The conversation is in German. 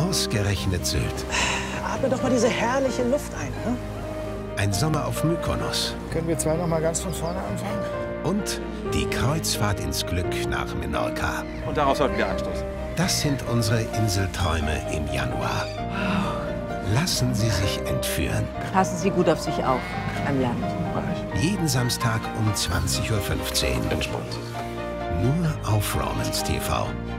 Ausgerechnet Sylt. Atme doch mal diese herrliche Luft ein. Ne? Ein Sommer auf Mykonos. Können wir zwei noch mal ganz von vorne anfangen? Und die Kreuzfahrt ins Glück nach Menorca. Und darauf sollten wir anstoßen. Das sind unsere Inselträume im Januar. Lassen Sie sich entführen. Passen Sie gut auf sich auf am Land. Jeden Samstag um 20:15 Uhr. Entspannt. Nur auf Romance TV.